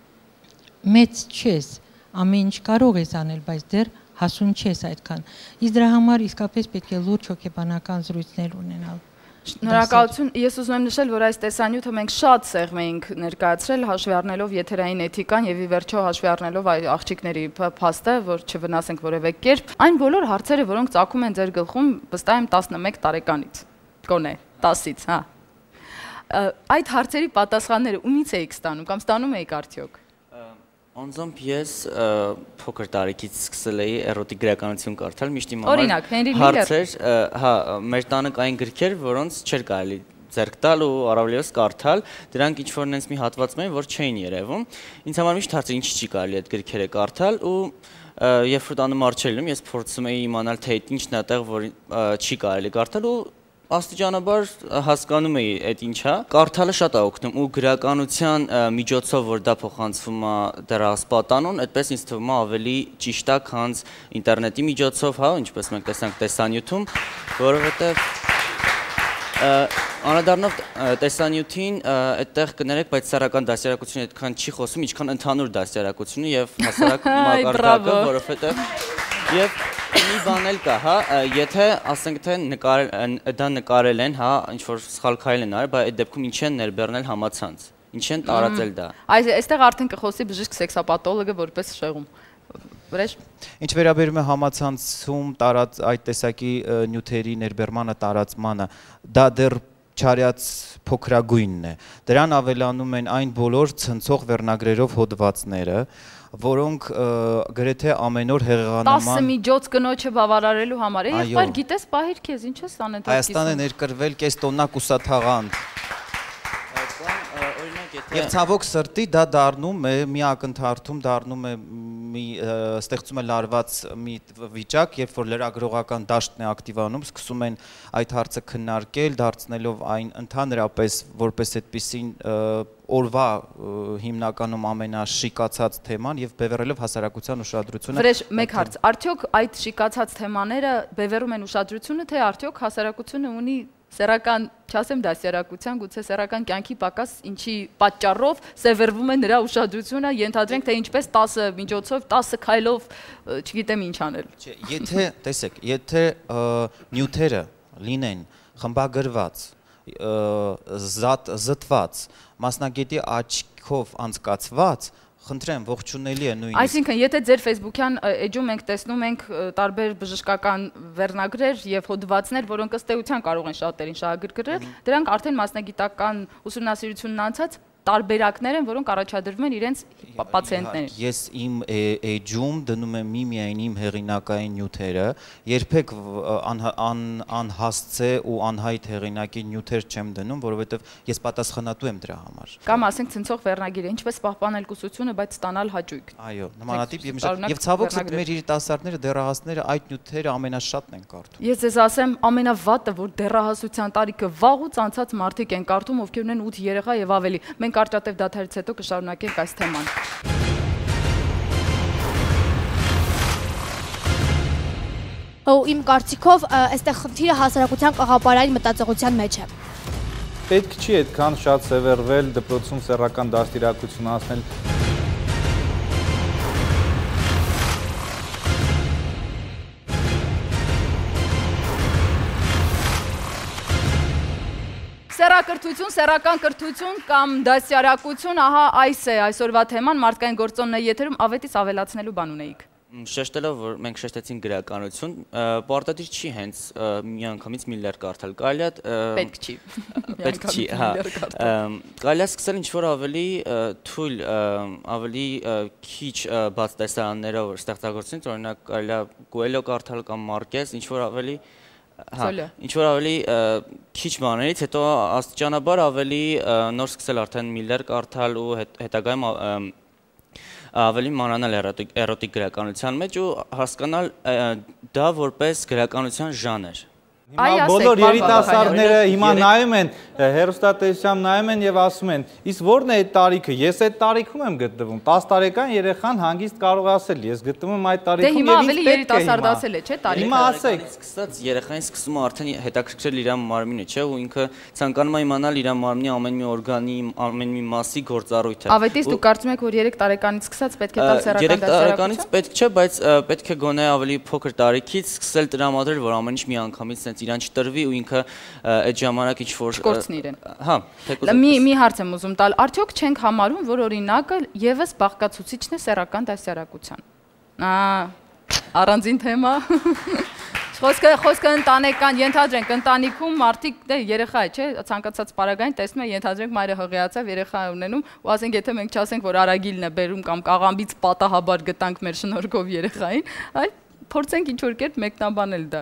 մեծ չես, ամեն ինչ կարող ես անել, բայց դեռ հասուն չես այդքան։ Իսկ դրա համար իսկապես պետք է լուրջ հոգեբանական զրույցներ ունենալ։ Շնորհակալություն։ Ես ուզում եմ նշել, որ այս տեսանյութը մենք շատ սեղմ էինք ներկայացրել, հաշվի առնելով եթերային էթիկան եւ ի վերջո հաշվի առնելով աղջիկների փաստը, որ չվնասենք որևէ կերպ։ Այն բոլոր հարցերը, որոնք ծագում են ձեր գլխում, վստահ եմ 11 տարեկանից, գոնե 10-ից, հա։ Այդ հարցերի պատասխանները ումից էիք ստանում կամ ստանում էիք արդյոք։ Անձամբ ես փոքր տարիքից սկսել էի էրոտիկ գրականություն կարդալ, միշտ իմ Օրինակ, Հենրի Միլլեր։ հարցեր, հա, մեր տանը կային գրքեր, որոնց չէր կարելի ձեռք տալ ու առավելևս կարդալ, դրանք ինչ որ նենց մի հատվածում էին, որ չէին երևում։ Ինձ համար միշտ հարցը ինչի չի կարելի այդ գրքերը կարդալ ու երբ որ տանը մարդ չէր լինում, ես փորձում էի իմանալ թե ինչն է այդտեղ, որ չի կարելի կարդալ ու աստիճանաբար հասկանում էի այդ ինչա, կարդալը շատ է օգնում ու գրականության միջոցով, որ դա փոխանցվում է դեռ պատանուն, այդպես ինձ թվում է ավելի ճիշտ է, քան ինտերնետի միջոցով, հա, ինչպես մենք տեսանք տեսանյութում, որովհետև Անդառնով տեսանյութին այդտեղ կներեք, բայց սեռական դաստիարակությունը այդքան չի խոսում, ինչքան ընդհանուր դաստիարակությունը եւ հասարակ մակարդակը, որովհետեւ եւ մի բան էլ կա, հա, եթե ասենք թե դա նկարել են, հա, ինչ որ սխալ քայլ են արել, բայց այդ դեպքում ինչ են ներբեռնել համացանց, ինչ են տարածել դա։ Այստեղ արդեն կխոսի բժիշկ սեքսապաթոլոգը որպես շեղում։ Ինչ վերաբերում է համացանցում տարած այդ տեսակի նյութերի ներբեռմանը, տարածմանը, դա դեռ չարյաց փոքրագույնն է։ Դրան ավելանում են այն բոլոր ցնցող վերնագրերով հոդվածները, որոնք գրեթե ամեն օր հեղեղանման 10 միջոց կնոջը բավարարելու համար է, եղբայր գիտես պահիր քեզ, ինչ ես անընդհատ կիսում։ Հայաստան է ներկրվել կես տոննա կուսաթաղանդ։ Եվ ցավոք սրտի դա դառնում է մի ակնթարթում, դառնում է մի ստեղծում է լարված մի վիճակ, երբ որ լրագրողական դաշտն է ակտիվանում, սկսում են այդ հարցը քննարկել, դարձնելով այն ընդհանրապես որպես այդպիսին օրվա հիմնականում ամենաշիկացած թեման եւ բևեռելով հասարակության ուշադրությունը։ Վրեժ, մեկ հարց, արդյոք այդ շիկացած թեմաները բևեռում են ուշադրությունը, թե արդյոք հասարակությունը ունի սեռական, չասեմ դաստիարակության, գուցե սեռական կյանքի պակաս, ինչի պատճառով սևեռվում է նրա ուշադրությունը, ենթադրենք, թե ինչպես 10 միջոցով, 10 քայլով, չգիտեմ ինչ անել։ Եթե, տեսեք, եթե նյութերը լինեն խմբագրված, զտված, մասնագետի աչքով անցկացված, խնդրեմ, ողջունելի է նույնիսկ։ Այսինքն, եթե ձեր Facebook-յան էջում ենք տեսնում ենք տարբեր բժշկական վերնագրեր եւ հոդվածներ, որոնք ըստ էության կարող են շատերին շահագրգռել, դրանք արդեն մասնագիտական ուսումնասիրությունն անցած տարբերակներ են, որոնք առաջադրվում են իրենց պացիենտներին։ Ես իմ էջում դնում եմ միայն իմ հեղինակային նյութերը, երբեք անհասցե ու անհայտ հեղինակի նյութեր չեմ դնում, որովհետև ես պատասխանատու եմ դրա համար։ Կամ ասենք ցնցող վերնագիր, ինչպես պահպանել կուսությունը, բայց ստանալ հաճույք։ Այո, նմանատիպ եւ ցավոք սրտի մեր երիտասարդները, դեռահասները այդ նյութերը ամենաշատն են կարդում։ Ես ձեզ ասեմ, ամենավատը, որ դեռահասության տարիքը վաղուց անցած մարդիկ են կարդում, ովքեր ունեն 8 երեխա եւ ավելի։ Մենք կարճատև դադարից հետո կշարունակենք այս թեման։ Իմ կարծիքով այստեղ խնդիրը հասարակության կաղապարային մտածողության մեջ է։ Պետք չի այդքան շատ սևեռվել դպրոցում սեռական դաստիարակություն անցնել։ Սեռակրթություն, սեռական կրթություն կամ դաստիարակություն, ահա այս է այսօրվա թեման, մարդկային գործոնն է եթերում, ավետից ավելացնելու բան ունեիք։ Շեշտելով, որ մենք շեշտեցինք գրականություն, պարտադիր չի հենց միանգամից միլիարդ կարդալ, կարելի է պետք չի։ Պետք չի, հա։ Կարելի է սկսել ինչ-որ ավելի թույլ, ավելի քիչ բաց տեսարաններով ստեղծագործությունից, օրինակ կարելի է Կոելյո կարդալ կամ Մարկես, ինչ-որ ավելի ինչ-որ ավելի քիչ բաներից, հետո աստիճանաբար ավելի նոր սկսել արդեն միլիարդ կարդալ ու հետագայում ավելի մանանալ էրոտիկ գրականության մեջ ու հասկանալ դա որպես գրականության ժանր։ Հիմա բոլոր երիտասարդները հիմա նայում են, հեռուստատեսությամբ նայում են եւ ասում են, իսկ ո՞րն է այդ տարիքը, ես այդ տարիքում եմ գտնվում, 10 տարեկան երեխան հանգիստ կարող ասել, ես գտնվում եմ այդ տարիքում եւ ինձ պետք է երիտասարդացել է, չէ՞ տարիքը։ Հիմա ասեք, սկսած երեխային սկսում արդեն հետաքրքրել իր մարմինը, չէ՞, ու ինքը ցանկանում է իմանալ իր մարմնի ամեն մի օրգանի, ամեն մի մասի գործառույթը։ Ավետից դու կարծում եք, որ 3 տարեկանից սկսած պետք է տալ սեռական 3 տարեկանից պետք չէ, բայց պետք է գոնե ավելի փոքր տարիքից սկսել տրամադրել, որ ամեն ինչ միանգամից իրան չտրվի ու ինքը այդ ժամանակ ինչ որ գործնի իրեն։ Հա, մի հարց եմ ուզում տալ, արդյոք չենք համարում, որ օրինակը եւս բաղկացուցիչն է սեռական դաստիարակության։ Առանձին թեմա։ Խոսքը ընտանեկան, ենթադրենք ընտանիքում մարդիկ դե երեխա է, չէ, ցանկացած պարագային տեսնում է, ենթադրենք մայրը հղիացավ, երեխա է ունենում, ու ասենք եթե մենք չասենք, որ արագիլն է բերում կամ կաղամբից պատահաբար գտանք մեր շնորհքով երեխային, այ փորձենք ինչ որ կերպ մեկնաբանել դա։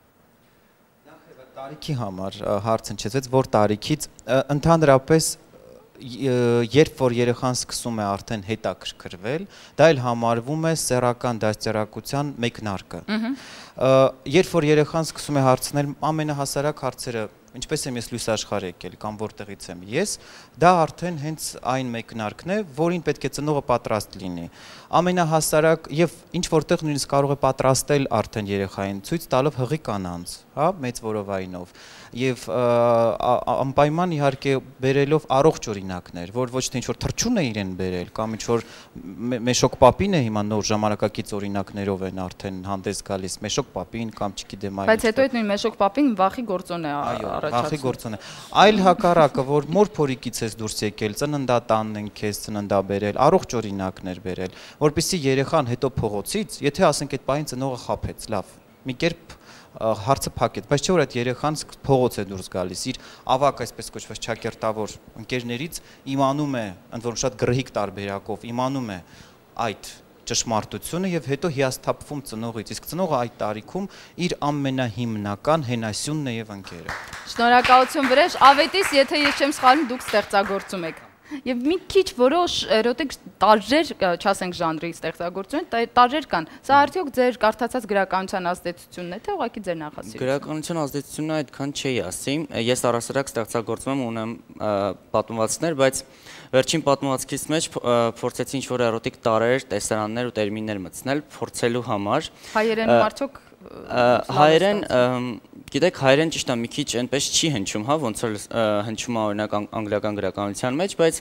Տարիքի համար հարց հնչեցեց, որ տարիքից ընդհանրապես երբ որ երեխան սկսում է արդեն հետաքրքրվել, դա էլ համարվում է սեռական դաստիարակության մեկնարկը։ Երբ որ երեխան սկսում է հարցնել ամենահասարակ հարցերը, ինչպես եմ ես լույս աշխարհ եկել կամ որտեղից եմ ես, դա արդեն հենց այն մեկնարկն է, որին պետք է ծնողը պատրաստ լինի։ Ամենահասարակ եւ ինչ որտեղ նույնիսկ կարող է պատրաստել արդեն երեխային ցույց տալով հղի կանանց, հա, մեծ որովայնով եւ անպայման իհարկե բերելով առողջ օրինակներ, որ ոչ թե ինչ որ թրջուն է իրեն բերել կամ ինչ որ Մեշոկ Պապին է հիմա նոր ժամանակակից օրինակներով են արդեն հանդես գալիս, Մեշոկ Պապին կամ չգիտեմ այլ։ Բայց հետո այդ նույն Մեշոկ Պապին վախի գործոն է առաջացնում։ Վախի գործոն է։ Այլ հակառակը, որ մոր փորիկից ես դուրս եկել, ծննդատանն են քեզ ծննդաբերել, առողջ օրինակներ բերել, որպեսզի երեխան հետո փողոցից, եթե ասենք այդ պահին ծնողը խաբեց, լավ, մի կերպ հարցը փակեց, բայց չէ որ այդ երեխան փողոց է դուրս գալիս, իր ավակ այսպես կոչված ճակերտավոր ընկերներից իմանում է, ընդ որում շատ գրհիկ տարբերակով իմանում է այդ ճշմարտությունը եւ հետո հիասթափվում ծնողից, իսկ ծնողը այդ տարիքում իր ամենահիմնական հենասյունն է եւ ընկերը։ Շնորհակալություն Վրեժ, Ավետիս, եթե ես չեմ սխալվում, դուք ստեղծագործում եք։ Եվ մի քիչ որոշ էրոտիկ տարրեր, չասենք ժանրի ստեղծագործություն, տարրեր կան։ Սա արդյոք ձեր կարդացած գրականության ազդեցությունն է, թե ուղղակի ձեր նախասիրությունը։ Գրականության ազդեցությունն այդքան չի ասի։ Ես առասարակ ստեղծագործում եմ, ունեմ պատմվածքներ, բայց վերջին պատմվածքից մեջ փորձեցի ինչ-որ էրոտիկ տարրեր, տեսարաններ ու տերմիններ մտցնել, փորձելու համար։ Հայերենում արդյոք հայերեն, գիտեք, հայերեն ճիշտ է մի քիչ այնպես չի հնչում, հա, ոնց որ հնչում է օրինակ անգլիական գրականության մեջ, բայց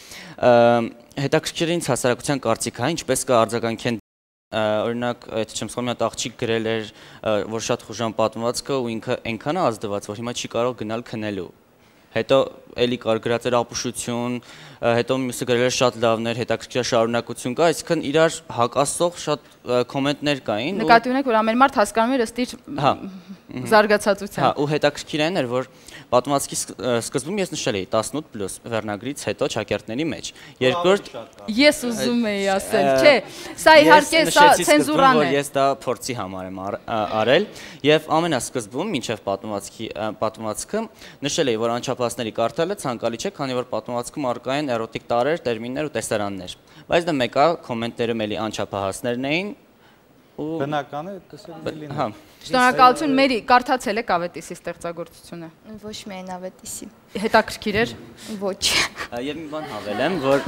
հետաքրքիր ինձ հասարակության կարծիքը, հա, ինչպես կա արձագանքեն օրինակ, եթե չեմ սխալվում, մի հատ աղջիկ գրել էր, որ շատ խուժան պատմվածքը ու ինքը այնքան է ազդված, որ հիմա չի կարող գնալ քնելու։ Հետո էլի կար գրած էր ապուշություն, հետո մյուսը գրել էր շատ լավներ, հետաքրքիր շարունակություն կա, այսինքն իրար հակասող շատ կոմենտներ կային։ Նկատի ունեք, որ ամեն մարդ հասկանում էր ըստ իր զարգացածության։ Հա, ու հետաքրքիրն էր, որ պատմվածքի սկզբում ես նշել էի 18+ վերնագրից հետո ճակերտների մեջ։ Երկրորդ ես ուզում էի ասել, չէ, սա իհարկե սա ցենզուրան է։ Ես դա փորձի համար եմ արել եւ ամենասկզբում մինչեւ պատմվածքը նշել էի, որ անչափահասների կարդալը ցանկալի չէ, քանի որ պատմվածքում առկա են էրոտիկ տարրեր, տերմիններ ու տեսարաններ։ Բայց դա մեկը կոմենտներում էլի անչափահասներն էին ու բնական է, այդպես էլ լինի։ Հա։ Շնորհակալություն, Մերի, կարդացել եք Ավետիսի ստեղծագործությունը։ Ոչ միայն Ավետիսի։ Հետաքրքիր էր։ Ոչ։ Եվ մի բան հավելեմ, որ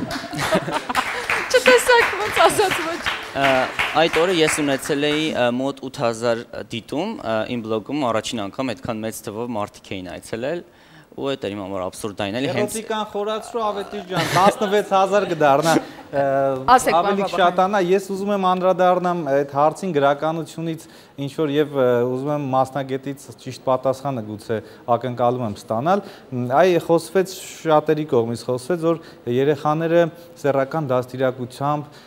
չտեսակ ոնց ասած ոչ։ Այդ օրը ես ունեցել էի մոտ 8000 դիտում իմ բլոգում, առաջին անգամ այդքան մեծ թվով մարդիկ էին այցելել ու այդ էր իմ համար աբսուրդային, էլի հենց էրոտիկան խորացրու Ավետիս ջան, 16000 կդառնա, ավելի շատանա, ես ուզում եմ անդրադառնամ այդ հարցին գրականությունից ինչ որ եւ ուզում եմ մասնագետից ճիշտ պատասխանը գուցե ակնկալում եմ ստանալ, այ խոսվեց շատերի կողմից խոսվեց, որ երեխաները սեռական դաստիարակությամբ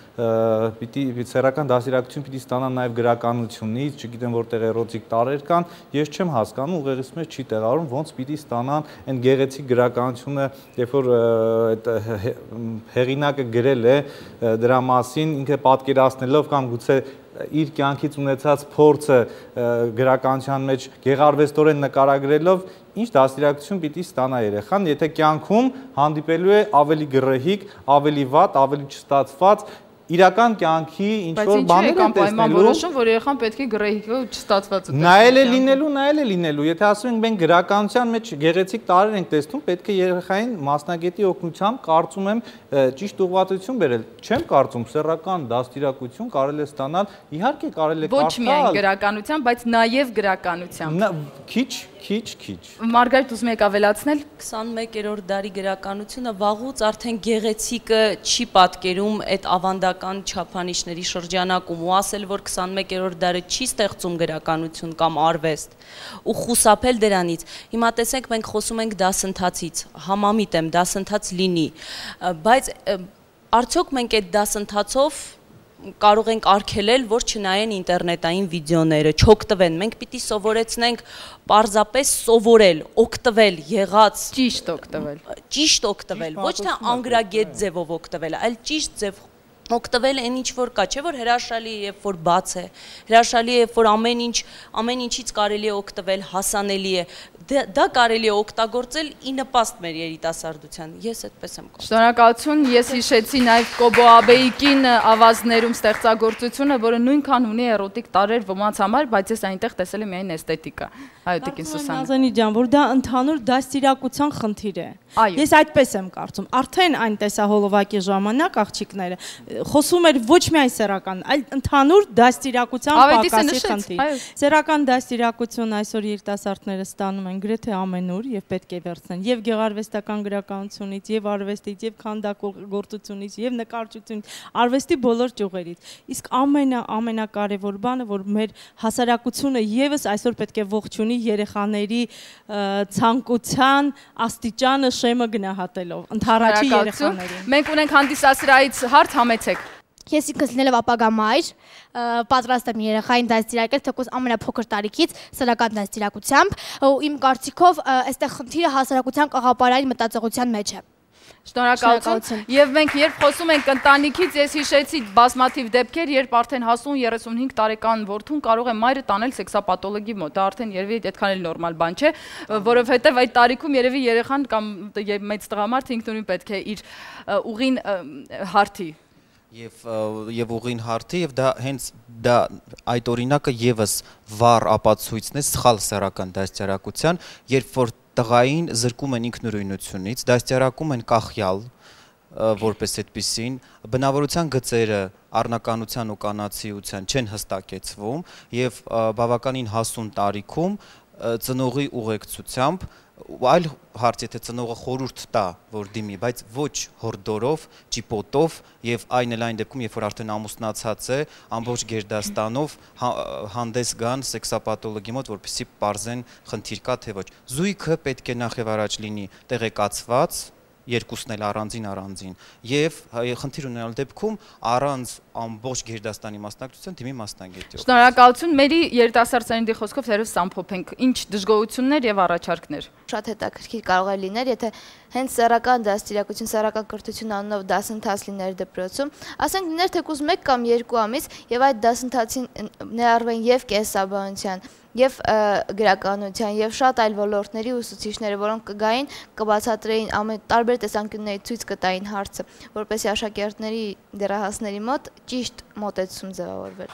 սեռական դաստիարակություն պիտի ստանան նաև գրականությունից, չգիտեմ որտեղ էրոտիկ տարրեր կան, ես չեմ հասկանում, ուղերձից մեջ չի տեղավորում, ոնց պիտի ստանան այն գեղեցիկ գրականությունը, երբ որ այդ հեղինակը գրել է դրա մասին, ինքը պատկերացնելով կամ գուցե իր կյանքից ունեցած փորձը գրականության մեջ գեղարվեստորեն նկարագրելով, ինչ դաստիարակություն պիտի ստանա երեխան, եթե կյանքում հանդիպելու է ավելի գրեհիկ, ավելի վատ, ավելի չստացված իրական կյանքի ինչ-որ բաներ են տեսնելու։ Որոշում, որ երեխան պետք է գրեհիկ ու չստացված է։ Նայել է լինելու, եթե ասում ենք մենք գրականության մեջ գեղեցիկ տարրեր ենք տեսնում, պետք է երեխային մասնագետի օգնությամբ կարծում եմ ճիշտ ուղղվածություն բերել։ Չեմ կարծում սեռական դաստիարակություն կարելի է ստանալ, իհարկե կարելի է կարդալ։ Ոչ միայն գրականությամբ, բայց նաև գրականությամբ։ Քիչ։ Մարգարիտ ուզում եք ավելացնել։ 21-րդ դարի գրականությունը վաղուց արդեն գեղեցիկը չի պատկերում այդ ավանդական չափանիշների շրջանակում ու ասել, որ 21-րդ դարը չի ստեղծում գրականություն կամ արվեստ ու խուսափել դրանից։ Հիմա տեսեք, մենք խոսում ենք դասընթացից, համամիտ եմ, դասընթաց լինի, բայց արդյոք մենք այդ դասընթացով կարող ենք արգելել, որ չնայեն ինտերնետային վիդեոները, չօգտվեն։ Մենք պիտի սովորեցնենք պարզապես սովորել, օգտվել, եղած ճիշտ օգտվել, ոչ թե անգրագետ ձևով օգտվել, այլ ճիշտ ձև օգտվել այն ինչ որ կա, չէ՞ որ հրաշալի է, երբ որ բաց է, հրաշալի է, երբ որ ամեն ինչից կարելի է օգտվել, հասանելի է։ դա կարելի է օգտագործել ի նպաստ մեր երիտասարդության։ Ես այդպես եմ կարծում։ Շնորհակալություն։ Ես հիշեցի նաև Կոբո Աբեիկին ավազներում ստեղծագործությունը, որը նույնքան ունի էրոտիկ տարրեր ոմանց համար, բայց ես այնտեղ տեսել եմ միայն էսթետիկա։ Այո, Տիկին Սուսանա։ Նազանի ջան, որ դա ընդհանուր դաստիարակության խնդիր է։ Ես այդպես եմ կարծում։ Արդեն այն տեսահոլովակի ժամանակ աղջիկները խոսում էր ոչ միայն սեռական, այլ ընդհանուր դաստիարակության պակասի խնդիր։ Սեռական դաստիարակություն այսօր երիտասարդները ստանում են գրեթե ամենուր եւ պետք է վերցնեն եւ գեղարվեստական գրականությունից, եւ արվեստից, եւ քանդակագործությունից, եւ նկարչությունից, արվեստի բոլոր ճյուղերից։ Իսկ ամենակարևոր բանը, որ մեր հասարակությունը եւս այսօր պետք է ողջունի երեխաների ցանկության աստիճանը շեմը գնահատելով, ընդհանրացի երեխաներին։ Մենք ունենք հանդիսասրահից հարց, համեցեք։ Ես ինքս լինելով ապագա մայր, պատրաստ եմ երեխային դաստիարակել թեկուզ ամենափոքր տարիքից սեռական դաստիարակությամբ, ու իմ կարծիքով այստեղ խնդիրը հասարակության կաղապարային մտածողության մեջ է։ Շնորհակալություն։ Եվ մենք երբ խոսում ենք ընտանիքից, ես հիշեցի բազմաթիվ դեպքեր, երբ արդեն հասուն 35 տարեկան որդուն կարող է մայրը տանել սեքսապաթոլոգի մոտ։ Դա արդեն երևի այդքան էլ նորմալ բան չէ, որովհետև այդ տարիքում երևի երեխան կամ մեծ տղամարդ ինքնուրույն պետք է իր ուղին հարթի։ Եվ ուղին հարթի եւ դա հենց դա այդ օրինակը եւս վառ ապացույցն է սխալ սեռական դաստիարակության, երբ որ տղային զրկում են ինքնուրույնությունից, դաստիարակում են կախյալ, որպես այդպիսին, բնավորության գծերը առնականության ու կանացիության չեն հստակեցվում եւ բավականին հասուն տարիքում ծնողի ուղեկցությամբ այլ հարց, եթե ծնողը խորհուրդ տա, որ դիմի, բայց ոչ հորդորով, ճիպոտով եւ այն էլ այն դեպքում, երբ որ արդեն ամուսնացած է, ամբողջ գերդաստանով հանդես գան սեքսապաթոլոգի մոտ, որպեսզի պարզեն խնդիր կա թե ոչ։ Զույգը պետք է նախ եւ առաջ լինի տեղեկացված, երկուսն էլ առանձին եւ խնդիր ունենալ դեպքում առանց ամբողջ գերդաստանի մասնակցության դիմի մասնագետի։ Շնորհակալություն։ Մերի երիտասարդ սերնդի խոսքով թերևս ամփոփենք ինչ դժգոհություններ եւ առաջարկներ։ Շատ հետաքրքիր կարող է լինել, եթե հենց սեռական դաստիարակություն, սեռական կրթություն անունով դասընթաց լիներ դպրոցում, ասենք լիներ թեկուզ 1 կամ 2 ամիս եւ այդ դասընթացին ներառվեն եւ կենսաբանության, եւ գրականության եւ շատ այլ ոլորտների ուսուցիչները, որոնք կգային, կբացատրեին տարբեր տեսանկյունների ցույց կտային հարցը, որպեսզի աշակերտների դեռահասների մոտ ճիշտ մոտեցում ձևավորվեր։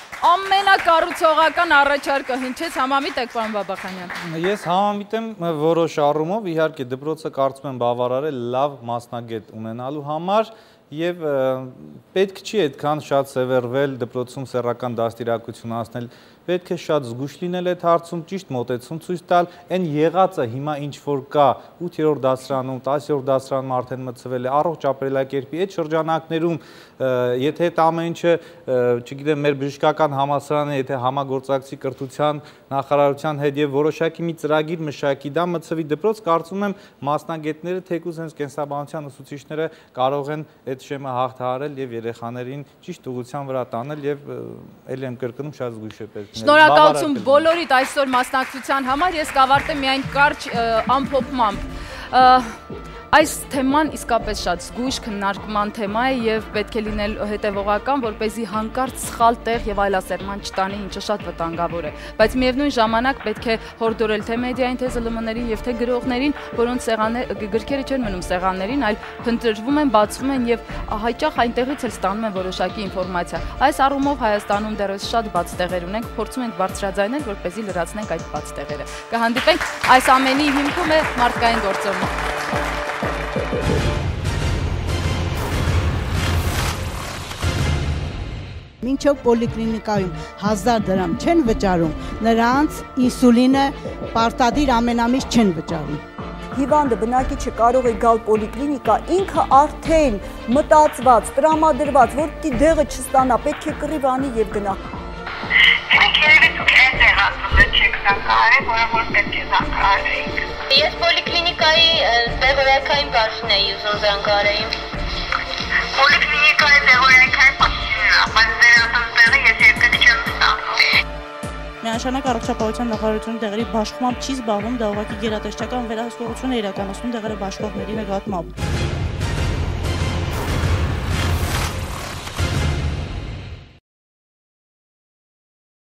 Ամենակառուցողական առաջարկը հնչեց, համամիտ եք, պարոն Բաբախանյան։ Ես համամիտ եմ որոշ առումով, իհարկե դպրոցը կարծում եմ բավարար է լավ մասնագետ ունենալու համար եւ պետք չի այդքան շատ սևեռվել դպրոցում սեռական դաստիարակություն անցնել, պետք է շատ զգույշ լինել այդ հարցում, ճիշտ մոտեցում ցույց տալ, այն եղածը հիմա ինչ որ կա 8-րդ դասարանում, 10-րդ դասարանում արդեն մտցվել է առողջ ապրելակերպի այդ շրջանակներում, եթե այդ ամեն ինչը, չգիտեմ, մեր բժշկական համալսարանը, եթե համագործակցի կրթության նախարարության հետ եւ որոշակի մի ծրագիր մշակի, դա մտցվի դպրոց, կարծում եմ մասնագետները թեկուզ հենց կենսաբանության ուսուցիչները կարող են այդ շեմը հաղթահարել եւ երեխաներին ճիշտ ուղղության վրա տանել եւ ելի եմ կրկնում շատ զգույշ է պետք։ Շնորհակալություն բոլորիդ այսօր մասնակցության համար, ես կավարտեմ միայն կարճ ամփոփմամբ։ Այս թեման իսկապես շատ զգույշ քննարկման թեմա է եւ պետք է լինել հետեւողական, որպեսզի հանկարծ սխալ տեղ եւ այլասերման չտանի, ինչը շատ վտանգավոր է։ Բայց միևնույն ժամանակ պետք է հորդորել թե մեդիային, թե ԶԼՄ-ներին եւ թե գրողներին, որոնց գրքերը չեն մնում սեղաններին, այլ փնտրվում են, բացվում են եւ հաճախ այնտեղից էլ ստանում են որոշակի ինֆորմացիա։ Այս առումով Հայաստանում դեռևս շատ բաց տեղեր ունենք, փորձում ենք բարձրաձայնել, որպեսզի լրացնենք այդ բաց տեղերը։ Կհանդիպենք այս ամենի հիմքում է մարդկային գործոնը։ Մինչև պոլիկլինիկայում 1000 դրամ չեն վճարում, նրանց ինսուլինը պարտադիր ամենամիշ չեն վճարում։ Հիվանդը բնակիչը կարող է գալ պոլիկլինիկա, ինքը արդեն մտածված, տրամադրված, որ դեղը չստանա, պետք է կռիվ անի եւ գնա։ Երևի դուք այն տեղացում եք զանգահարել, որ պետք է զանգահարեիք։ Ես պոլիկլինիկայի տեղորակային բաժնեի ուզում զանգահարեի։ Պոլիկլինիկայի տեղորակային բաժինն է, բայց դերասան տեղը ես երբեք չեմ ստանում։ Միանշանակ առողջապահության նախարարությունը դեղերի բաշխումամբ չի զբաղվում, դա ուղղակի գերատեսչական վերահսկողություն է իրականացնում դեղերը բաշխողների նկատմամբ։